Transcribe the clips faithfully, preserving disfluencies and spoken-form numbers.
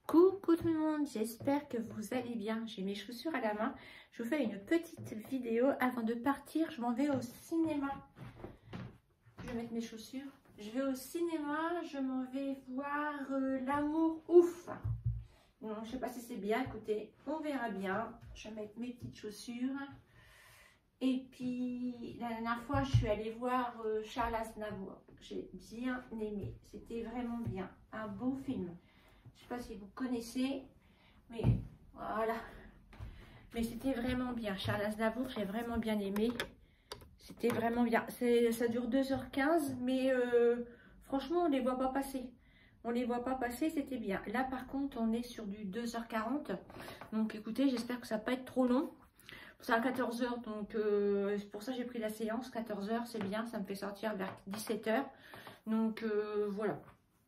Coucou tout le monde, j'espère que vous allez bien. J'ai mes chaussures à la main. Je vous fais une petite vidéo avant de partir. Je m'en vais au cinéma. Je vais mettre mes chaussures. Je vais au cinéma, je m'en vais voir euh, L'amour ouf. Non, je sais pas si c'est bien, écoutez, on verra bien. Je vais mettre mes petites chaussures. Et puis, la dernière fois, je suis allée voir euh, Charles Aznavour. J'ai bien aimé. C'était vraiment bien. Un beau film. Je sais pas si vous connaissez, mais voilà. Mais c'était vraiment bien. Charles Aznavour, j'ai vraiment bien aimé. C'était vraiment bien. Ça dure deux heures quinze, mais euh, franchement, on ne les voit pas passer. On les voit pas passer, c'était bien. Là, par contre, on est sur du deux heures quarante. Donc, écoutez, j'espère que ça va pas être trop long. C'est à quatorze heures, donc euh, c'est pour ça que j'ai pris la séance. quatorze heures, c'est bien, ça me fait sortir vers dix-sept heures. Donc, euh, voilà.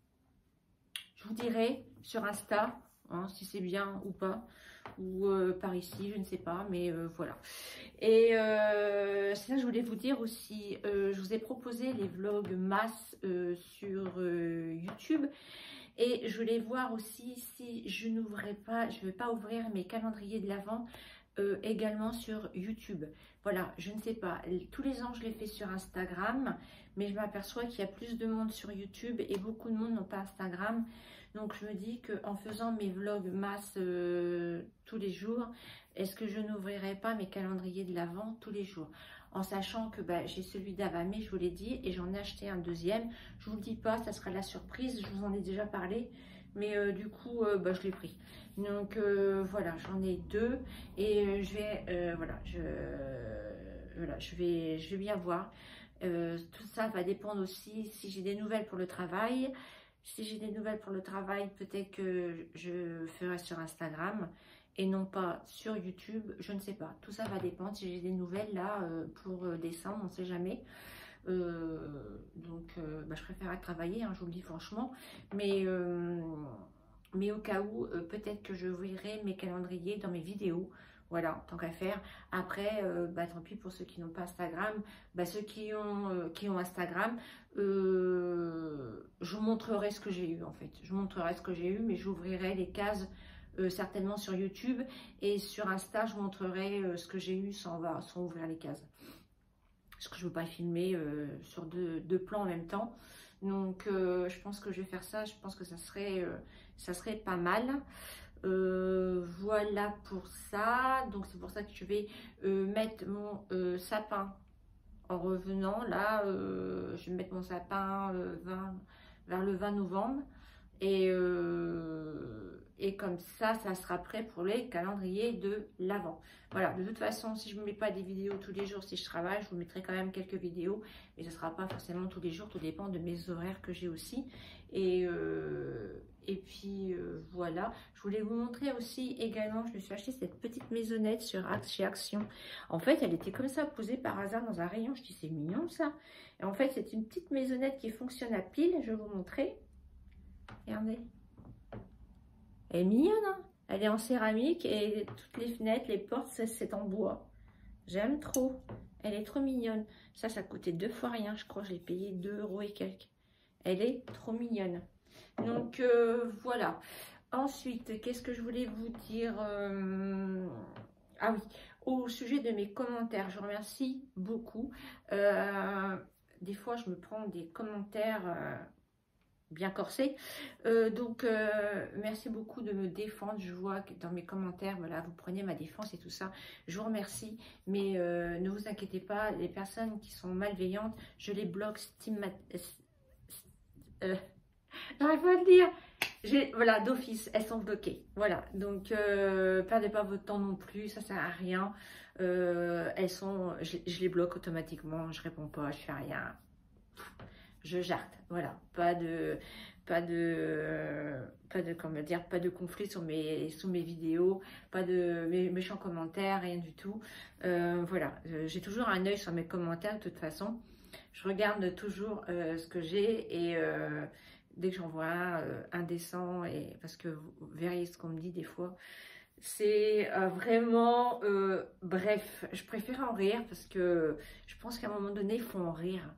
Je vous dirai sur Insta, hein, si c'est bien ou pas, ou euh, par ici, je ne sais pas, mais euh, voilà. Et euh, c'est ça que je voulais vous dire aussi, euh, je vous ai proposé les vlogs masse euh, sur euh, YouTube. Et je voulais voir aussi si je n'ouvrais pas, je ne vais pas ouvrir mes calendriers de l'Avent euh, également sur YouTube. Voilà, je ne sais pas, tous les ans je les fais sur Instagram, mais je m'aperçois qu'il y a plus de monde sur YouTube et beaucoup de monde n'ont pas Instagram. Donc je me dis qu'en faisant mes vlogs masse euh, tous les jours, est-ce que je n'ouvrirai pas mes calendriers de l'Avent tous les jours? En sachant que bah, j'ai celui d'Avamé, je vous l'ai dit, et j'en ai acheté un deuxième. Je ne vous le dis pas, ça sera la surprise, je vous en ai déjà parlé, mais euh, du coup, euh, bah, je l'ai pris. Donc euh, voilà, j'en ai deux, et euh, je vais, euh, voilà, je, voilà, je vais, je vais bien voir. Euh, tout ça va dépendre aussi si j'ai des nouvelles pour le travail. Si j'ai des nouvelles pour le travail, peut-être que je ferai sur Instagram et non pas sur YouTube, je ne sais pas. Tout ça va dépendre. Si j'ai des nouvelles là euh, pour euh, décembre, on ne sait jamais. Euh, donc, euh, bah, je préfère travailler, hein, je vous le dis franchement. Mais, euh, mais au cas où, euh, peut-être que je verrai mes calendriers dans mes vidéos. Voilà, tant qu'à faire. Après, euh, bah, tant pis pour ceux qui n'ont pas Instagram. Bah, ceux qui ont, euh, qui ont Instagram, euh, je vous montrerai ce que j'ai eu en fait. Je vous montrerai ce que j'ai eu, mais j'ouvrirai les cases euh, certainement sur YouTube. Et sur Insta, je vous montrerai euh, ce que j'ai eu sans, sans ouvrir les cases. Parce que je ne veux pas filmer euh, sur deux, deux plans en même temps. Donc, euh, je pense que je vais faire ça. Je pense que ça serait, euh, ça serait pas mal. Euh, voilà pour ça. Donc c'est pour ça que je vais euh, mettre mon euh, sapin en revenant là. Euh, je vais mettre mon sapin euh, vingt, vers le vingt novembre et, euh, et comme ça ça sera prêt pour les calendriers de l'Avent. Voilà, de toute façon si je ne mets pas des vidéos tous les jours, si je travaille, je vous mettrai quand même quelques vidéos, mais ce ne sera pas forcément tous les jours, tout dépend de mes horaires que j'ai aussi. Et euh, Et puis euh, voilà, je voulais vous montrer aussi également, je me suis acheté cette petite maisonnette sur, chez Action. En fait, elle était comme ça, posée par hasard dans un rayon. Je dis, c'est mignon ça. Et en fait, c'est une petite maisonnette qui fonctionne à pile. Je vais vous montrer. Regardez. Elle est mignonne, hein? Elle est en céramique et toutes les fenêtres, les portes, c'est en bois. J'aime trop. Elle est trop mignonne. Ça, ça coûtait deux fois rien, je crois. Je l'ai payé deux euros et quelques. Elle est trop mignonne. Donc euh, voilà. Ensuite, qu'est-ce que je voulais vous dire euh... Ah oui, au sujet de mes commentaires, je vous remercie beaucoup. Euh, des fois, je me prends des commentaires euh, bien corsés. Euh, donc, euh, merci beaucoup de me défendre. Je vois que dans mes commentaires, voilà, vous prenez ma défense et tout ça. Je vous remercie. Mais euh, ne vous inquiétez pas, les personnes qui sont malveillantes, je les bloque stigmat... Euh, J'arrive pas à le dire. Voilà, d'office, elles sont bloquées. Voilà, donc euh, perdez pas votre temps non plus, ça sert à rien. Euh, elles sont, je, je les bloque automatiquement, je réponds pas, je fais rien. Je jarte, voilà, pas de, pas de, pas de, comment dire, pas de conflit sur mes, sur mes vidéos, pas de mé, méchants commentaires, rien du tout. Euh, voilà, j'ai toujours un œil sur mes commentaires de toute façon. Je regarde toujours euh, ce que j'ai et euh, dès que j'en vois un euh, indécent, et parce que vous verriez ce qu'on me dit des fois, c'est euh, vraiment, euh, bref, je préfère en rire parce que je pense qu'à un moment donné, il faut en rire.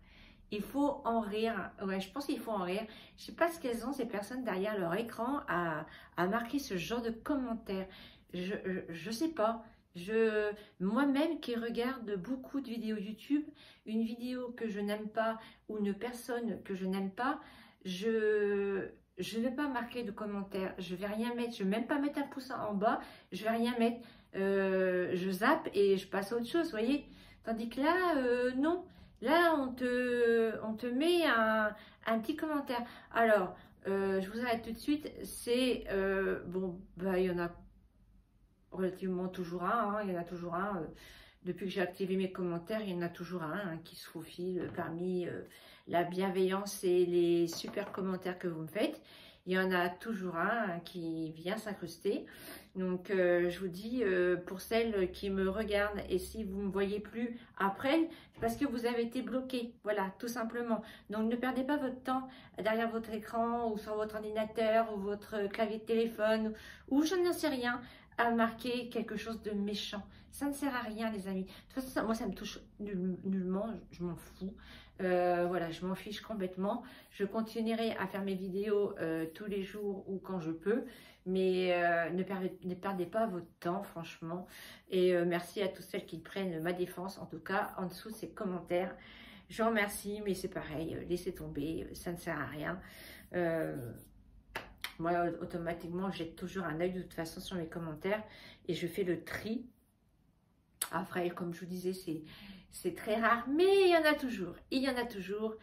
il faut en rire. Ouais, je pense qu'il faut en rire. Je sais pas ce qu'elles ont, ces personnes, derrière leur écran, à, à marquer ce genre de commentaires. Je, je, je sais pas. Je, moi-même qui regarde beaucoup de vidéos YouTube, une vidéo que je n'aime pas ou une personne que je n'aime pas, je... je ne vais pas marquer de commentaires, je vais rien mettre, je ne vais même pas mettre un pouce en bas, je vais rien mettre, euh, je zappe et je passe à autre chose, vous voyez. Tandis que là, euh, non, là on te, on te met un, un petit commentaire. Alors, euh, je vous arrête tout de suite, c'est, euh, bon, bah il y en a relativement toujours un, hein, il y en a toujours un, euh, depuis que j'ai activé mes commentaires, il y en a toujours un hein, qui se faufile parmi euh, la bienveillance et les super commentaires que vous me faites. Il y en a toujours un hein, qui vient s'incruster. Donc, euh, je vous dis, euh, pour celles qui me regardent, et si vous ne me voyez plus après, parce que vous avez été bloqué. Voilà, tout simplement. Donc, ne perdez pas votre temps derrière votre écran ou sur votre ordinateur ou votre clavier de téléphone ou je n'en sais rien à marquer quelque chose de méchant. Ça ne sert à rien, les amis. De toute façon, ça, moi, ça me touche nul, nullement. Je, je m'en fous. Euh, voilà, je m'en fiche complètement. Je continuerai à faire mes vidéos euh, tous les jours ou quand je peux. Mais euh, ne, perdez, ne perdez pas votre temps, franchement. Et euh, merci à toutes celles qui prennent ma défense, en tout cas, en dessous de ces commentaires. Je vous remercie, mais c'est pareil. Laissez tomber, ça ne sert à rien. Euh, moi, automatiquement, j'ai toujours un œil de toute façon sur mes commentaires et je fais le tri. Après, comme je vous disais, c'est c'est très rare, mais il y en a toujours. Il y en a toujours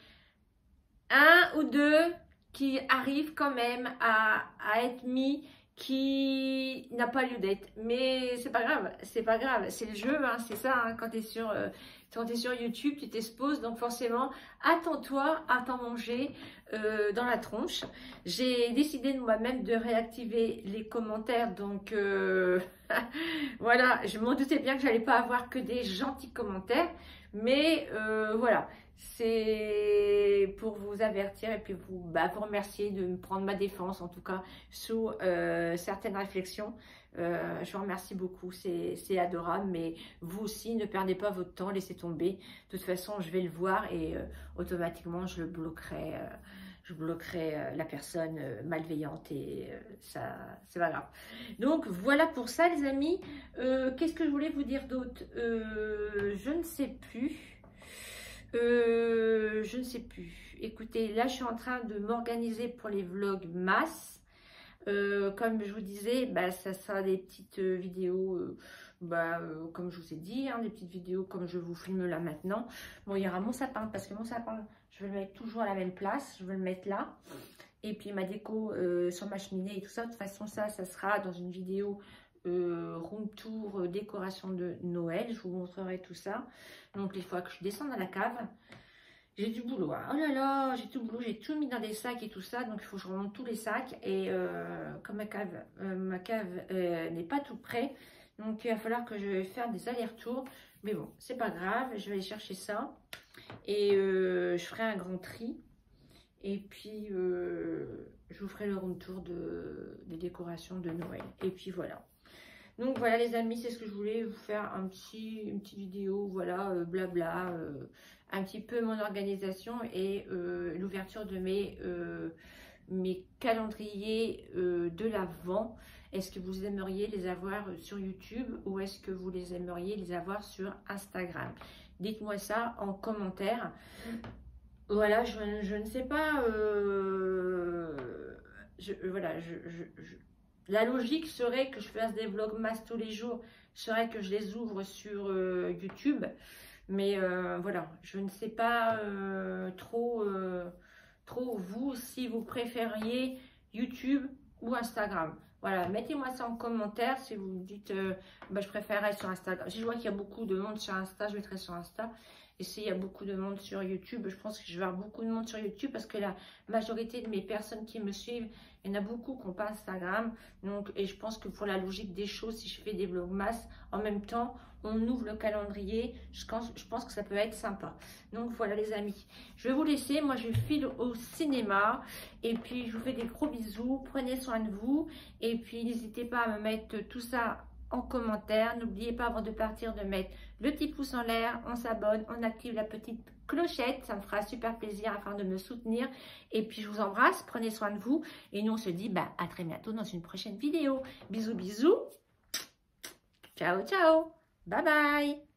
un ou deux qui arrivent quand même à, à être mis, qui n'a pas lieu d'être. Mais c'est pas grave, c'est pas grave, c'est le jeu, hein, c'est ça, hein, quand tu es sur... Euh, Quand tu es sur YouTube, tu t'exposes, donc forcément, attends-toi à t'en manger euh, dans la tronche. J'ai décidé de moi-même de réactiver les commentaires, donc euh, voilà, je m'en doutais bien que j'allais pas avoir que des gentils commentaires, mais euh, voilà, c'est pour vous avertir et puis vous, bah, vous remercier de me prendre ma défense, en tout cas, sous euh, certaines réflexions. Euh, je vous remercie beaucoup, c'est adorable, mais vous aussi, ne perdez pas votre temps, laissez tomber. De toute façon, je vais le voir et euh, automatiquement, je le bloquerai, euh, je bloquerai euh, la personne euh, malveillante et euh, ça, c'est pas grave. Donc, voilà pour ça, les amis. Euh, Qu'est-ce que je voulais vous dire d'autre? euh, Je ne sais plus. Euh, je ne sais plus. Écoutez, là, je suis en train de m'organiser pour les vlogs masse. Euh, comme je vous disais, bah, ça sera des petites euh, vidéos, euh, bah, euh, comme je vous ai dit, hein, des petites vidéos comme je vous filme là maintenant. Bon, il y aura mon sapin, parce que mon sapin, je vais le mettre toujours à la même place, je vais le mettre là. Et puis ma déco euh, sur ma cheminée et tout ça, de toute façon, ça, ça sera dans une vidéo euh, room tour, euh, décoration de Noël. Je vous montrerai tout ça. Donc, il faudra que je descende à la cave. J'ai du boulot, hein. Oh là là, j'ai tout le boulot, j'ai tout mis dans des sacs et tout ça, donc il faut que je remonte tous les sacs. Et euh, comme ma cave, euh, ma cave euh, n'est pas tout près, donc il va falloir que je vais faire des allers-retours. Mais bon, c'est pas grave, je vais aller chercher ça. Et euh, je ferai un grand tri. Et puis, euh, je vous ferai le room tour de, des décorations de Noël. Et puis voilà. Donc voilà les amis, c'est ce que je voulais vous faire un petit, une petite vidéo, voilà, euh, blabla, euh, un petit peu mon organisation et euh, l'ouverture de mes, euh, mes calendriers euh, de l'Avent. Est-ce que vous aimeriez les avoir sur YouTube ou est-ce que vous les aimeriez les avoir sur Instagram? Dites-moi ça en commentaire. Voilà, je, je ne sais pas, euh, je, voilà, je... je, je La logique serait que je fasse des vlogmas tous les jours, serait que je les ouvre sur euh, YouTube. Mais euh, voilà, je ne sais pas euh, trop, euh, trop vous, si vous préfériez YouTube ou Instagram. Voilà, mettez-moi ça en commentaire si vous me dites, euh, bah, je préférerais sur Instagram. Si je vois qu'il y a beaucoup de monde sur Insta, je mettrai sur Insta. Et s'il y a beaucoup de monde sur YouTube, je pense que je vais avoir beaucoup de monde sur YouTube parce que la majorité de mes personnes qui me suivent, il y en a beaucoup qui n'ont pas Instagram. Donc, et je pense que pour la logique des choses, si je fais des vlogmas, en même temps, on ouvre le calendrier. Je pense, je pense que ça peut être sympa. Donc voilà les amis. Je vais vous laisser. Moi, je file au cinéma. Et puis, je vous fais des gros bisous. Prenez soin de vous. Et puis, n'hésitez pas à me mettre tout ça en commentaire. N'oubliez pas avant de partir de mettre le petit pouce en l'air, on s'abonne, on active la petite clochette. Ça me fera super plaisir afin de me soutenir. Et puis je vous embrasse, prenez soin de vous. Et nous on se dit bah, à très bientôt dans une prochaine vidéo. Bisous bisous. Ciao ciao. Bye bye.